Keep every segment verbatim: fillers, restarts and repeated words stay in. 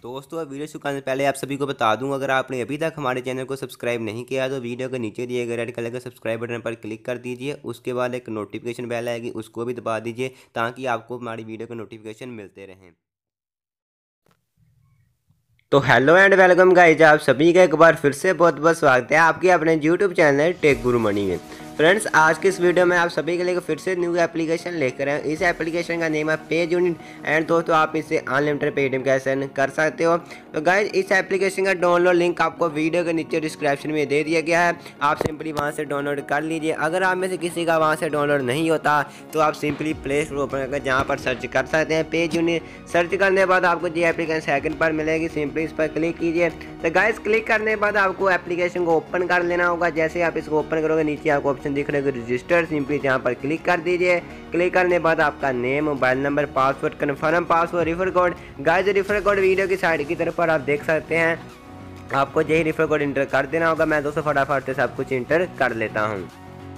दोस्तों वीडियो शुरू करने से पहले आप सभी को बता दूं, अगर आपने अभी तक हमारे चैनल को सब्सक्राइब नहीं किया तो वीडियो के नीचे दिए गए रेड कलर के सब्सक्राइब बटन पर क्लिक कर दीजिए। उसके बाद एक नोटिफिकेशन बेल आएगी, उसको भी दबा दीजिए ताकि आपको हमारी वीडियो के नोटिफिकेशन मिलते रहें। तो हेलो एंड वेलकम गाइज, आप सभी का एक बार फिर से बहुत बहुत स्वागत है आपके अपने YouTube channel Tech Guru Money में। फ्रेंड्स, आज की इस वीडियो में आप सभी के लिए फिर से न्यू एप्लीकेशन लेकर आए। इस एप्लीकेशन का नेम है पेज यूनिट एंड दोस्तों आप इससे अनलिमिटेड पेटीएम कैश अर्न कर सकते हो। तो गाइज इस एप्लीकेशन का डाउनलोड लिंक आपको वीडियो के नीचे डिस्क्रिप्शन में दे दिया गया है, आप सिंपली वहां से डाउनलोड कर लीजिए। अगर आप में से किसी का वहां से डाउनलोड नहीं होता तो आप सिंपली प्ले स्टोर ओपन करके जहाँ पर सर्च कर सकते हैं पेज यूनिट। सर्च करने के बाद आपको ये एप्लीकेशन सेकंड पर मिलेगी, सिंपली इस पर क्लिक कीजिए। तो गाइज क्लिक करने के बाद आपको एप्लीकेशन को ओपन कर लेना होगा। जैसे आप इसको ओपन करोगे नीचे आपको ऑप्शन दिख रहा है रजिस्टर, सिंपली जहाँ पर क्लिक कर दीजिए। क्लिक करने के बाद आपका name, mobile number, password, confirm password, refer code. Guys refer code video की साइड की तरफ पर आप देख सकते हैं, आपको यही रिफर कोड इंटर कर देना होगा। मैं दोस्तों फटाफट से सब कुछ इंटर कर लेता हूँ।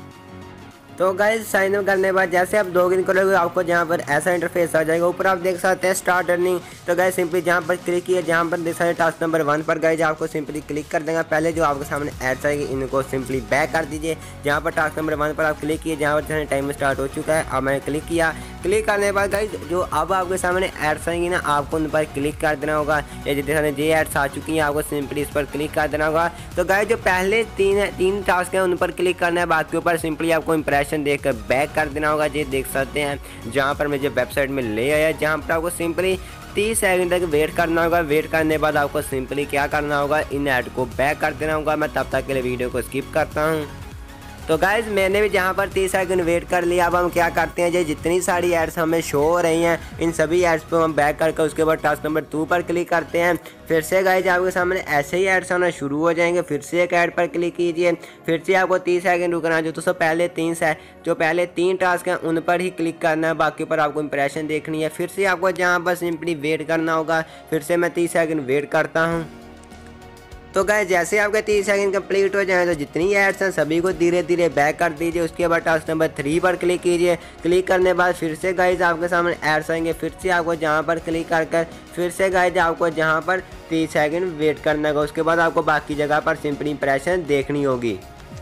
तो गाइज साइन अप करने के बाद जैसे आप लॉगिन करोगे आपको जहाँ पर ऐसा इंटरफेस आ जाएगा। ऊपर आप देख सकते हैं स्टार्ट अर्निंग। तो गाइज सिंपली जहाँ पर क्लिक किया, जहाँ पर देख सकते हैं टास्क नंबर वन पर गाइज आपको सिंपली क्लिक कर देगा। पहले जो आपके सामने एड्स आएगी इनको सिंपली बैक कर दीजिए। जहाँ पर टास्क नंबर वन पर आप क्लिक किए, जहाँ पर टाइम स्टार्ट हो चुका है, अब मैंने क्लिक किया। क्लिक करने के बाद गाइज जो अब आपके सामने एड्स आएंगी ना, आपको उन पर क्लिक कर देना होगा। ये जैसे जे एड्स आ चुकी हैं, आपको सिंपली इस पर क्लिक कर देना होगा। तो गाइज जो पहले तीन तीन टास्क हैं उन पर क्लिक करना है, बाकी ऊपर सिंपली आपको इंप्रेशन देखकर बैक कर देना होगा। ये देख सकते हैं जहां पर मुझे वेबसाइट में ले आया, जहां पर आपको सिंपली तीस सेकंड तक वेट करना होगा। वेट करने के बाद आपको सिंपली क्या करना होगा, इन ऐड को बैक कर देना होगा। मैं तब तक के लिए वीडियो को स्किप करता हूं। तो गाइज मैंने भी जहाँ पर तीस सेकंड वेट कर लिया। अब हम क्या करते हैं, जो जितनी सारी एड्स हमें शो हो रही हैं इन सभी एड्स पर हम बैक करके उसके बाद टास्क नंबर टू पर क्लिक करते हैं। फिर से गाइज आपके सामने ऐसे ही एड्स आना शुरू हो जाएंगे। फिर से एक ऐड पर क्लिक कीजिए। फिर से आपको तीस सेकंड रुकना है। जो दोस्तों पहले तीन से जो पहले तीन टास्क हैं उन पर ही क्लिक करना है, बाकी पर आपको इंप्रेशन देखनी है। फिर से आपको जहाँ पर सिंपली वेट करना होगा। फिर से मैं तीस सेकंड वेट करता हूँ। तो गाइस जैसे आपके तीस सेकंड कंप्लीट हो जाए तो जितनी एड्स हैं सभी को धीरे धीरे बैक कर दीजिए। उसके बाद टास्क नंबर थ्री पर क्लिक कीजिए। क्लिक करने के बाद फिर से गाइस आपके सामने एड्स आएंगे। फिर से आपको जहां पर क्लिक कर कर फिर से गाइस आपको जहां पर तीस सेकंड वेट करना होगा। उसके बाद आपको बाकी जगह पर सिंपली इंप्रेशन देखनी होगी।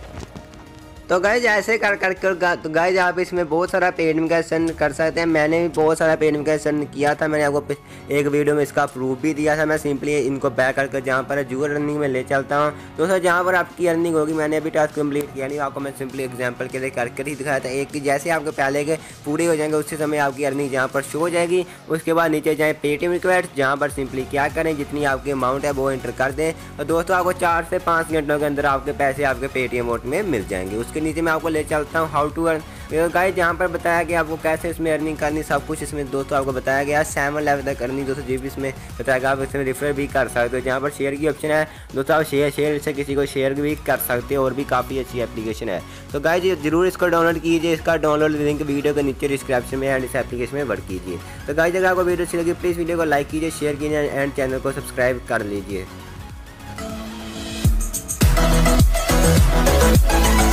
तो गाइज ऐसे कर कर कर तो गाइज आप इसमें बहुत सारा पेटीएम कैश अर्न कर सकते हैं। मैंने भी बहुत सारा पेटीएम कैश अर्न किया था, मैंने आपको एक वीडियो में इसका प्रूफ भी दिया था। मैं सिंपली इनको बैक करके जहाँ पर जो अर्निंग में ले चलता हूँ दोस्तों, जहाँ पर आपकी अर्निंग होगी। मैंने अभी टास्क कंप्लीट किया नहीं, आपको मैं सिंपली एग्जांपल के लिए करके ही दिखाया था। एक कि जैसे आपके पहले के पूरे हो जाएंगे उसी समय आपकी अर्निंग जहाँ पर शो हो जाएगी। उसके बाद नीचे जाएँ पेटीएम रिक्वेस्ट, जहाँ पर सिंपली क्या करें, जितनी आपकी अमाउंट है वो एंटर कर दें। और दोस्तों आपको चार से पाँच घंटों के अंदर आपके पैसे आपके पेटीएम वॉलेट में मिल जाएंगे। उसके नीचे मैं आपको ले चलता हूँ हाउ टू अर्न। गाइस जहाँ पर बताया गया आपको कैसे इसमें अर्निंग करनी, सब कुछ इसमें दोस्तों आपको बताया गया। सेवन लेवल तक अर्निंग दोस्तों जी भी इसमें बताया गया। आप इसमें रेफर भी कर सकते हो। जहाँ पर शेयर की ऑप्शन है दोस्तों, आप शेयर शेयर से किसी को शेयर भी कर सकते हो और भी काफ़ी अच्छी एप्लीकेशन है। तो गाइस जरूर इसको डाउनलोड कीजिए। इसका डाउनलोड लिंक वीडियो के नीचे डिस्क्रिप्शन में एंड इस एप्लीकेशन में वर्क कीजिए। तो गाइस अगर आपको वीडियो अच्छी लगी प्लीज़ वीडियो को लाइक कीजिए, शेयर कीजिए एंड चैनल को सब्सक्राइब कर लीजिए।